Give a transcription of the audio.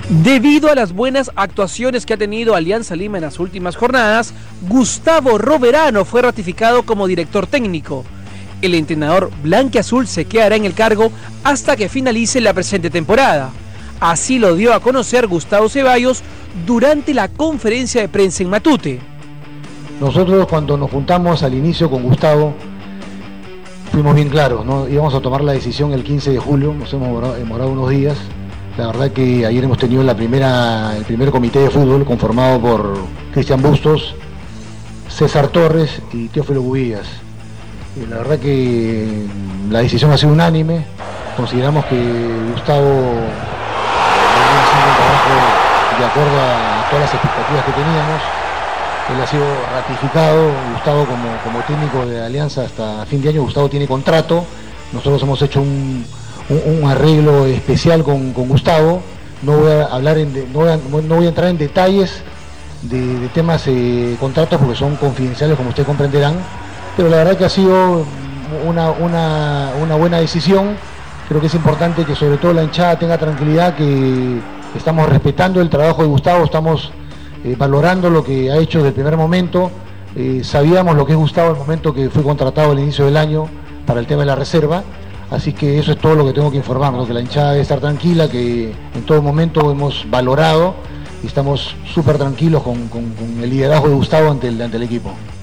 Debido a las buenas actuaciones que ha tenido Alianza Lima en las últimas jornadas, Gustavo Roverano fue ratificado como director técnico. El entrenador blanquiazul se quedará en el cargo hasta que finalice la presente temporada. Así lo dio a conocer Gustavo Ceballos durante la conferencia de prensa en Matute. Nosotros, cuando nos juntamos al inicio con Gustavo, fuimos bien claros, ¿no? Íbamos a tomar la decisión el 15 de julio, nos hemos demorado unos días. La verdad que ayer hemos tenido el primer comité de fútbol conformado por Cristian Bustos, César Torres y Teófilo Cubillas. La verdad que la decisión ha sido unánime. Consideramos que Gustavo venía haciendo un trabajo de acuerdo a todas las expectativas que teníamos. Él ha sido ratificado. Gustavo como técnico de Alianza hasta fin de año. Gustavo tiene contrato. Nosotros hemos hecho un arreglo especial con Gustavo. No voy a entrar en detalles de temas contratos porque son confidenciales, como ustedes comprenderán, pero la verdad que ha sido una buena decisión. Creo que es importante que sobre todo la hinchada tenga tranquilidad, que estamos respetando el trabajo de Gustavo, estamos valorando lo que ha hecho desde el primer momento. Sabíamos lo que es Gustavo al momento que fue contratado al inicio del año para el tema de la reserva. Así que eso es todo lo que tengo que informar, ¿no? Que la hinchada debe estar tranquila, que en todo momento hemos valorado y estamos súper tranquilos con el liderazgo de Gustavo ante el equipo.